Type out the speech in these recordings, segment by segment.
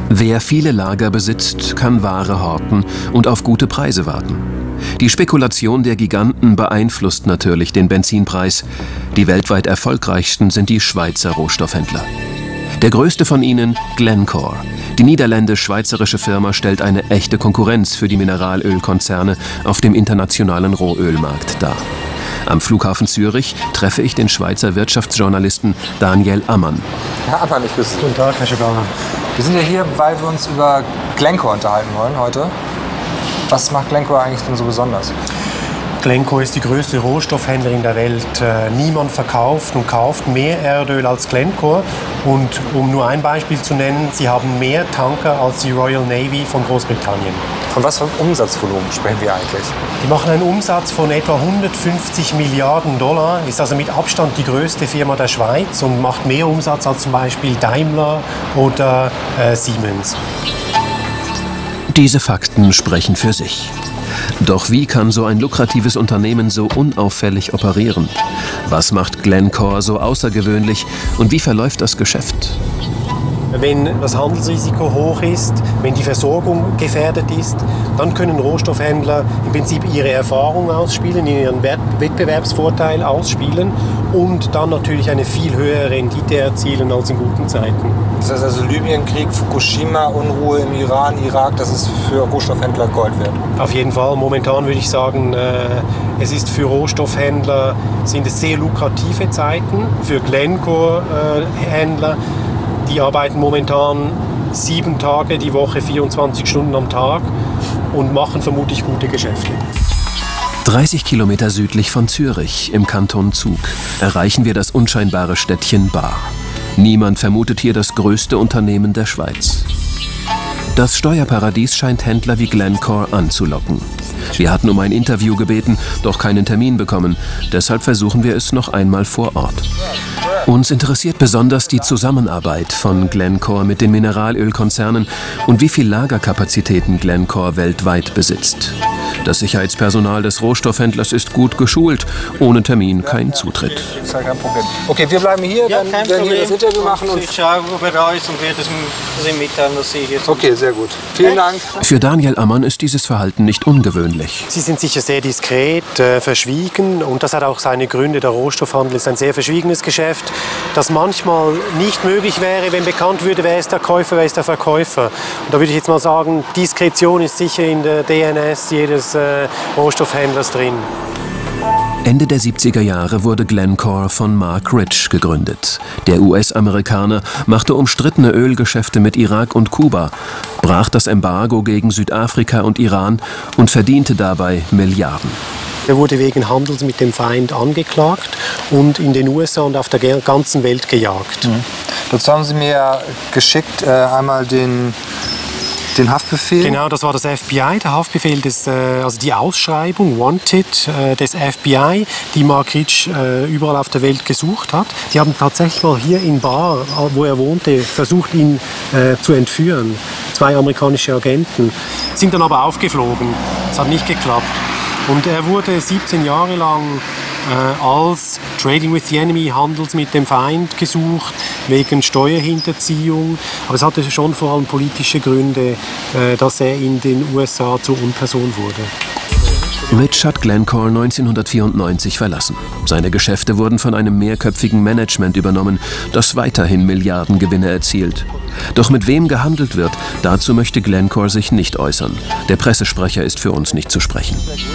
Wer viele Lager besitzt, kann Ware horten und auf gute Preise warten. Die Spekulation der Giganten beeinflusst natürlich den Benzinpreis. Die weltweit erfolgreichsten sind die Schweizer Rohstoffhändler. Der größte von ihnen, Glencore. Die niederländisch-schweizerische Firma stellt eine echte Konkurrenz für die Mineralölkonzerne auf dem internationalen Rohölmarkt dar. Am Flughafen Zürich treffe ich den Schweizer Wirtschaftsjournalisten Daniel Ammann. Herr Ammann, ich grüße Sie. Guten Tag, Herr Schogana. Wir sind ja hier, weil wir uns über Glencore unterhalten wollen heute. Was macht Glencore eigentlich denn so besonders? Glencore ist die größte Rohstoffhändlerin der Welt. Niemand verkauft und kauft mehr Erdöl als Glencore. Und um nur ein Beispiel zu nennen, sie haben mehr Tanker als die Royal Navy von Großbritannien. Von was für einem Umsatzvolumen sprechen wir eigentlich? Die machen einen Umsatz von etwa 150 Milliarden $, ist also mit Abstand die größte Firma der Schweiz und macht mehr Umsatz als zum Beispiel Daimler oder Siemens. Diese Fakten sprechen für sich. Doch wie kann so ein lukratives Unternehmen so unauffällig operieren? Was macht Glencore so außergewöhnlich und wie verläuft das Geschäft? Wenn das Handelsrisiko hoch ist, wenn die Versorgung gefährdet ist, dann können Rohstoffhändler im Prinzip ihre Erfahrung ausspielen, ihren Wettbewerbsvorteil ausspielen und dann natürlich eine viel höhere Rendite erzielen als in guten Zeiten. Das heißt also Libyenkrieg, Fukushima, Unruhe im Iran, Irak, das ist für Rohstoffhändler Gold wert? Auf jeden Fall. Momentan würde ich sagen, es ist für Rohstoffhändler sind es sehr lukrative Zeiten. Für Glencore-Händler, die arbeiten momentan 7 Tage die Woche, 24 Stunden am Tag und machen vermutlich gute Geschäfte. 30 Kilometer südlich von Zürich, im Kanton Zug, erreichen wir das unscheinbare Städtchen Baar. Niemand vermutet hier das größte Unternehmen der Schweiz. Das Steuerparadies scheint Händler wie Glencore anzulocken. Wir hatten um ein Interview gebeten, doch keinen Termin bekommen. Deshalb versuchen wir es noch einmal vor Ort. Uns interessiert besonders die Zusammenarbeit von Glencore mit den Mineralölkonzernen und wie viel Lagerkapazitäten Glencore weltweit besitzt. Das Sicherheitspersonal des Rohstoffhändlers ist gut geschult, ohne Termin kein Zutritt. Ist ja kein Problem. Okay, wir bleiben hier, ja, dann werden wir das Interview machen. Und ich schaue, ob er da ist und werde es ihm mitteilen, dass Sie hier sind. Okay, sehr gut. Vielen Dank. Für Daniel Ammann ist dieses Verhalten nicht ungewöhnlich. Sie sind sicher sehr diskret, verschwiegen und das hat auch seine Gründe. Der Rohstoffhandel ist ein sehr verschwiegenes Geschäft, das manchmal nicht möglich wäre, wenn bekannt würde, wer ist der Käufer, wer ist der Verkäufer. Und da würde ich jetzt mal sagen, Diskretion ist sicher in der DNS jedes Rohstoffhändlers drin. Ende der 70er Jahre wurde Glencore von Mark Rich gegründet. Der US-Amerikaner machte umstrittene Ölgeschäfte mit Irak und Kuba, brach das Embargo gegen Südafrika und Iran und verdiente dabei Milliarden. Er wurde wegen Handels mit dem Feind angeklagt und in den USA und auf der ganzen Welt gejagt. Dazu haben Sie mir ja geschickt einmal den Haftbefehl? Genau, das war das FBI, der Haftbefehl, also die Ausschreibung, Wanted, des FBI, die Mark Rich überall auf der Welt gesucht hat. Die haben tatsächlich mal hier in Baar, wo er wohnte, versucht, ihn zu entführen. 2 amerikanische Agenten, sind dann aber aufgeflogen. Es hat nicht geklappt. Und er wurde 17 Jahre lang als Trading with the Enemy, Handels mit dem Feind gesucht, wegen Steuerhinterziehung. Aber es hatte schon vor allem politische Gründe, dass er in den USA zur Unperson wurde. Rich hat Glencore 1994 verlassen. Seine Geschäfte wurden von einem mehrköpfigen Management übernommen, das weiterhin Milliardengewinne erzielt. Doch mit wem gehandelt wird, dazu möchte Glencore sich nicht äußern. Der Pressesprecher ist für uns nicht zu sprechen.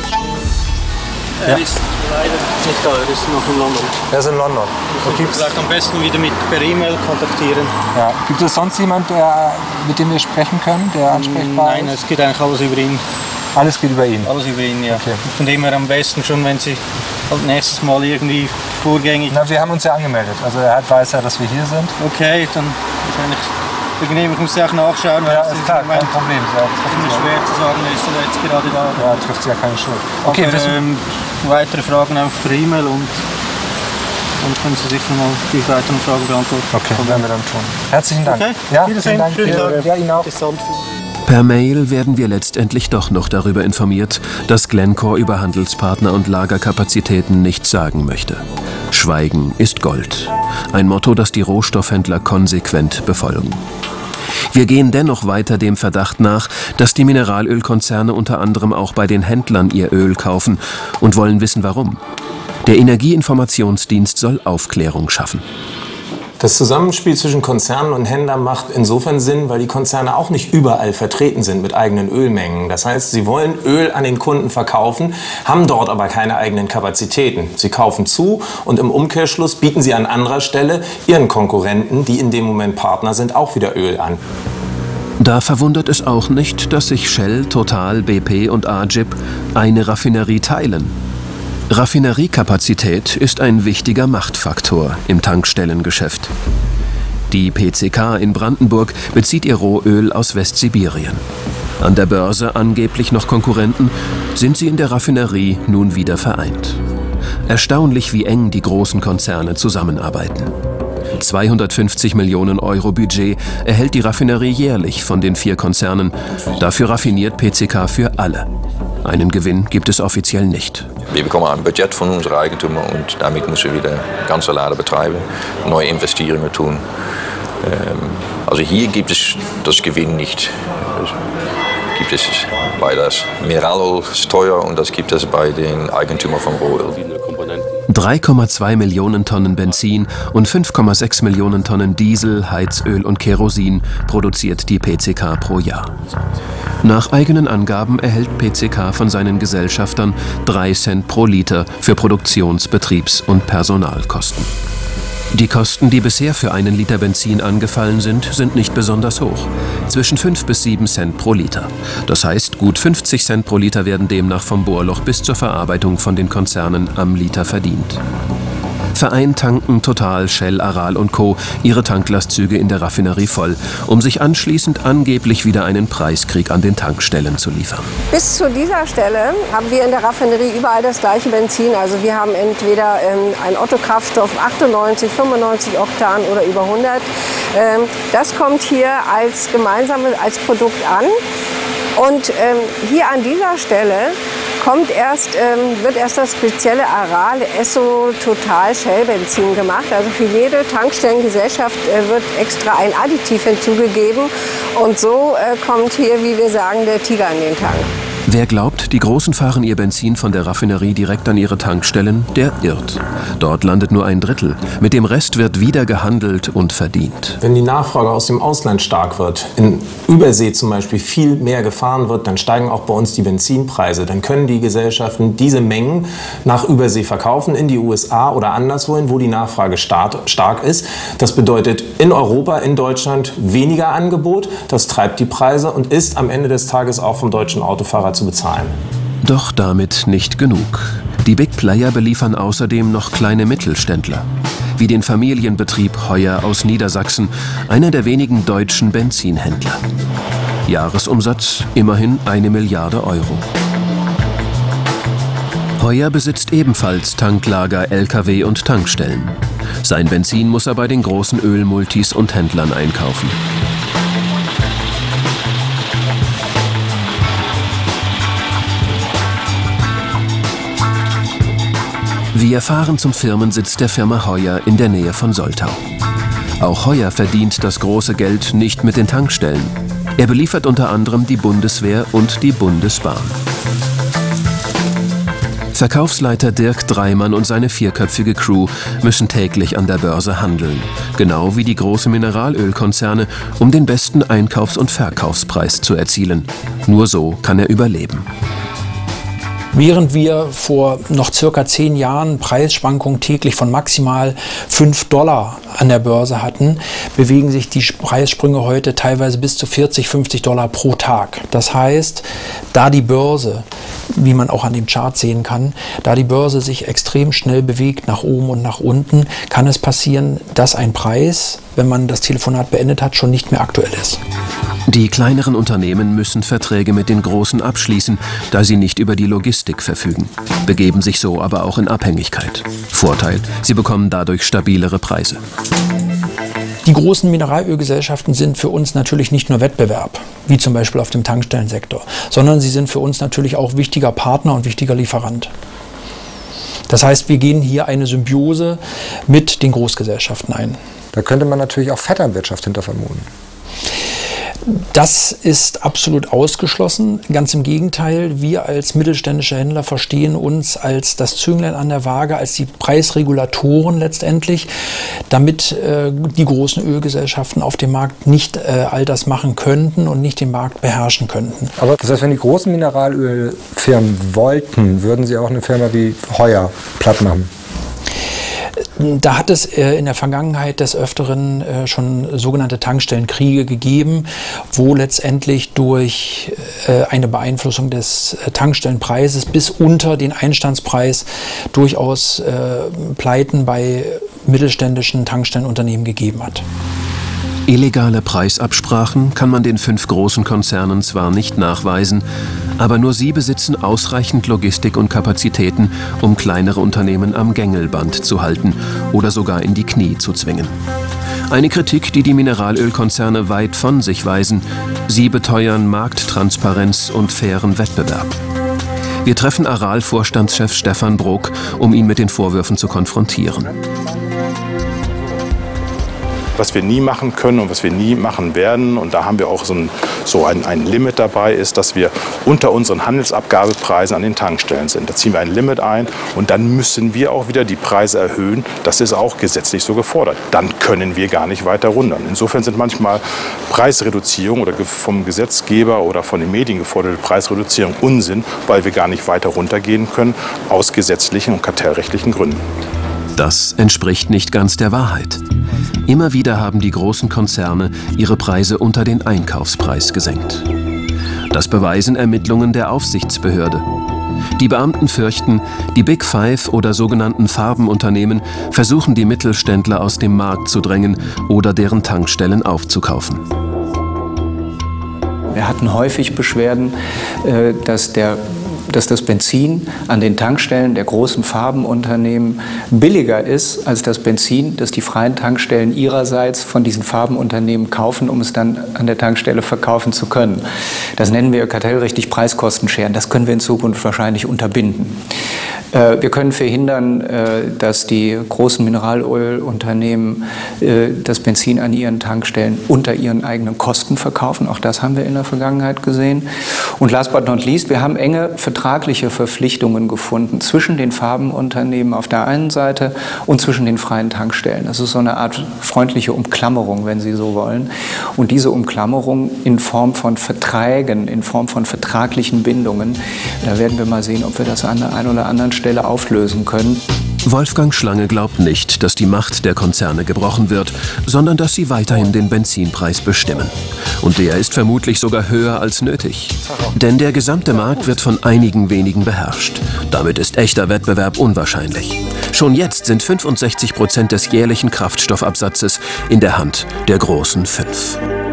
Er ist leider nicht da, er ist noch in London. Er ist in London. Okay. Vielleicht am besten wieder per E-Mail kontaktieren. Ja. Gibt es sonst jemanden, mit dem wir sprechen können, der ansprechbar ist? Nein, es geht eigentlich alles über ihn. Alles geht über ihn? Alles über ihn, ja. Okay. Von dem her am besten schon, wenn Sie nächstes Mal irgendwie vorgängig... Na, wir haben uns ja angemeldet, also er weiß ja, dass wir hier sind. Okay, dann wahrscheinlich... Die Genehmigung muss ich auch nachschauen. Ja, ist klar, kein Problem. Ja, es ist schwer zu sagen, ist er jetzt gerade da. Ja, trifft sie ja keine Schuld. Okay, aber, weitere Fragen einfach per E-Mail und dann können Sie sich nochmal die weiteren Fragen beantworten. Okay, werden wir dann tun. Herzlichen Dank. Okay, ja, vielen Dank. Ja, Ihnen auch. Per Mail werden wir letztendlich doch noch darüber informiert, dass Glencore über Handelspartner und Lagerkapazitäten nichts sagen möchte. Schweigen ist Gold. Ein Motto, das die Rohstoffhändler konsequent befolgen. Wir gehen dennoch weiter dem Verdacht nach, dass die Mineralölkonzerne unter anderem auch bei den Händlern ihr Öl kaufen und wollen wissen, warum. Der Energieinformationsdienst soll Aufklärung schaffen. Das Zusammenspiel zwischen Konzernen und Händlern macht insofern Sinn, weil die Konzerne auch nicht überall vertreten sind mit eigenen Ölmengen. Das heißt, sie wollen Öl an den Kunden verkaufen, haben dort aber keine eigenen Kapazitäten. Sie kaufen zu und im Umkehrschluss bieten sie an anderer Stelle ihren Konkurrenten, die in dem Moment Partner sind, auch wieder Öl an. Da verwundert es auch nicht, dass sich Shell, Total, BP und Agip eine Raffinerie teilen. Raffineriekapazität ist ein wichtiger Machtfaktor im Tankstellengeschäft. Die PCK in Brandenburg bezieht ihr Rohöl aus Westsibirien. An der Börse angeblich noch Konkurrenten, sind sie in der Raffinerie nun wieder vereint. Erstaunlich, wie eng die großen Konzerne zusammenarbeiten. 250 Millionen Euro Budget erhält die Raffinerie jährlich von den 4 Konzernen. Dafür raffiniert PCK für alle. Einen Gewinn gibt es offiziell nicht. Wir bekommen ein Budget von unseren Eigentümern und damit müssen wir wieder ganz alleine betreiben, neue Investitionen tun. Also hier gibt es das Gewinn nicht. Gibt es bei das Mineralöl teuer und das gibt es bei den Eigentümern von Rohöl. 3,2 Millionen Tonnen Benzin und 5,6 Millionen Tonnen Diesel, Heizöl und Kerosin produziert die PCK pro Jahr. Nach eigenen Angaben erhält PCK von seinen Gesellschaftern 3 Cent pro Liter für Produktions-, Betriebs- und Personalkosten. Die Kosten, die bisher für einen Liter Benzin angefallen sind nicht besonders hoch. Zwischen 5 bis 7 Cent pro Liter. Das heißt, gut 50 Cent pro Liter werden demnach vom Bohrloch bis zur Verarbeitung von den Konzernen am Liter verdient. Vereint tanken Total, Shell, Aral und Co. ihre Tanklastzüge in der Raffinerie voll, um sich anschließend angeblich wieder einen Preiskrieg an den Tankstellen zu liefern. Bis zu dieser Stelle haben wir in der Raffinerie überall das gleiche Benzin. Also wir haben entweder einen Otto-Kraftstoff 98, 95 Oktan oder über 100. Das kommt hier als Produkt an. Und hier an dieser Stelle wird erst das spezielle Aral Esso Total Shell Benzin gemacht. Also für jede Tankstellengesellschaft wird extra ein Additiv hinzugegeben. Und so kommt hier, wie wir sagen, der Tiger in den Tank. Wer glaubt, die Großen fahren ihr Benzin von der Raffinerie direkt an ihre Tankstellen, der irrt. Dort landet nur ein Drittel. Mit dem Rest wird wieder gehandelt und verdient. Wenn die Nachfrage aus dem Ausland stark wird, in Übersee zum Beispiel viel mehr gefahren wird, dann steigen auch bei uns die Benzinpreise. Dann können die Gesellschaften diese Mengen nach Übersee verkaufen, in die USA oder anderswohin, wo die Nachfrage stark ist. Das bedeutet in Europa, in Deutschland weniger Angebot. Das treibt die Preise und ist am Ende des Tages auch vom deutschen Autofahrer zu bezahlen. Doch damit nicht genug. Die Big Player beliefern außerdem noch kleine Mittelständler, wie den Familienbetrieb Heuer aus Niedersachsen, einer der wenigen deutschen Benzinhändler. Jahresumsatz immerhin 1 Milliarde Euro. Heuer besitzt ebenfalls Tanklager, Lkw und Tankstellen. Sein Benzin muss er bei den großen Ölmultis und Händlern einkaufen. Wir fahren zum Firmensitz der Firma Heuer in der Nähe von Soltau. Auch Heuer verdient das große Geld nicht mit den Tankstellen. Er beliefert unter anderem die Bundeswehr und die Bundesbahn. Verkaufsleiter Dirk Dreimann und seine 4-köpfige Crew müssen täglich an der Börse handeln. Genau wie die großen Mineralölkonzerne, um den besten Einkaufs- und Verkaufspreis zu erzielen. Nur so kann er überleben. Während wir vor noch circa 10 Jahren Preisschwankungen täglich von maximal $5 an der Börse hatten, bewegen sich die Preissprünge heute teilweise bis zu $40, $50 pro Tag. Das heißt, da die Börse, wie man auch an dem Chart sehen kann, da die Börse sich extrem schnell bewegt nach oben und nach unten, kann es passieren, dass ein Preis, wenn man das Telefonat beendet hat, schon nicht mehr aktuell ist. Die kleineren Unternehmen müssen Verträge mit den Großen abschließen, da sie nicht über die Logistik verfügen, begeben sich so aber auch in Abhängigkeit. Vorteil, sie bekommen dadurch stabilere Preise. Die großen Mineralölgesellschaften sind für uns natürlich nicht nur Wettbewerb, wie zum Beispiel auf dem Tankstellensektor, sondern sie sind für uns natürlich auch wichtiger Partner und wichtiger Lieferant. Das heißt, wir gehen hier eine Symbiose mit den Großgesellschaften ein. Da könnte man natürlich auch Vetternwirtschaft hinter vermuten. Das ist absolut ausgeschlossen. Ganz im Gegenteil, wir als mittelständische Händler verstehen uns als das Zünglein an der Waage, als die Preisregulatoren letztendlich, damit die großen Ölgesellschaften auf dem Markt nicht all das machen könnten und nicht den Markt beherrschen könnten. Aber das heißt, wenn die großen Mineralölfirmen wollten, würden sie auch eine Firma wie Heuer platt machen? Da hat es in der Vergangenheit des Öfteren schon sogenannte Tankstellenkriege gegeben, wo letztendlich durch eine Beeinflussung des Tankstellenpreises bis unter den Einstandspreis durchaus Pleiten bei mittelständischen Tankstellenunternehmen gegeben hat. Illegale Preisabsprachen kann man den 5 großen Konzernen zwar nicht nachweisen, aber nur sie besitzen ausreichend Logistik und Kapazitäten, um kleinere Unternehmen am Gängelband zu halten oder sogar in die Knie zu zwingen. Eine Kritik, die die Mineralölkonzerne weit von sich weisen. Sie beteuern Markttransparenz und fairen Wettbewerb. Wir treffen Aral-Vorstandschef Stefan Brok, um ihn mit den Vorwürfen zu konfrontieren. Was wir nie machen können und was wir nie machen werden, und da haben wir auch so ein Limit dabei, ist, dass wir unter unseren Handelsabgabepreisen an den Tankstellen sind. Da ziehen wir ein Limit ein und dann müssen wir auch wieder die Preise erhöhen. Das ist auch gesetzlich so gefordert. Dann können wir gar nicht weiter runter. Insofern sind manchmal Preisreduzierungen oder vom Gesetzgeber oder von den Medien geforderte Preisreduzierung Unsinn, weil wir gar nicht weiter runtergehen können aus gesetzlichen und kartellrechtlichen Gründen. Das entspricht nicht ganz der Wahrheit. Immer wieder haben die großen Konzerne ihre Preise unter den Einkaufspreis gesenkt. Das beweisen Ermittlungen der Aufsichtsbehörde. Die Beamten fürchten, die Big Five oder sogenannten Farbenunternehmen versuchen, die Mittelständler aus dem Markt zu drängen oder deren Tankstellen aufzukaufen. Wir hatten häufig Beschwerden, dass das Benzin an den Tankstellen der großen Farbenunternehmen billiger ist als das Benzin, das die freien Tankstellen ihrerseits von diesen Farbenunternehmen kaufen, um es dann an der Tankstelle verkaufen zu können. Das nennen wir kartellrechtlich Preiskostenscheren. Das können wir in Zukunft wahrscheinlich unterbinden. Wir können verhindern, dass die großen Mineralölunternehmen das Benzin an ihren Tankstellen unter ihren eigenen Kosten verkaufen. Auch das haben wir in der Vergangenheit gesehen. Und last but not least, wir haben enge vertragliche Verpflichtungen gefunden zwischen den Farbenunternehmen auf der einen Seite und zwischen den freien Tankstellen. Das ist so eine Art freundliche Umklammerung, wenn Sie so wollen. Und diese Umklammerung in Form von Verträgen, in Form von vertraglichen Bindungen, da werden wir mal sehen, ob wir das an der einen oder anderen Stelle auflösen können. Wolfgang Schlange glaubt nicht, dass die Macht der Konzerne gebrochen wird, sondern dass sie weiterhin den Benzinpreis bestimmen. Und der ist vermutlich sogar höher als nötig. Denn der gesamte Markt wird von einigen wenigen beherrscht. Damit ist echter Wettbewerb unwahrscheinlich. Schon jetzt sind 65% des jährlichen Kraftstoffabsatzes in der Hand der großen 5.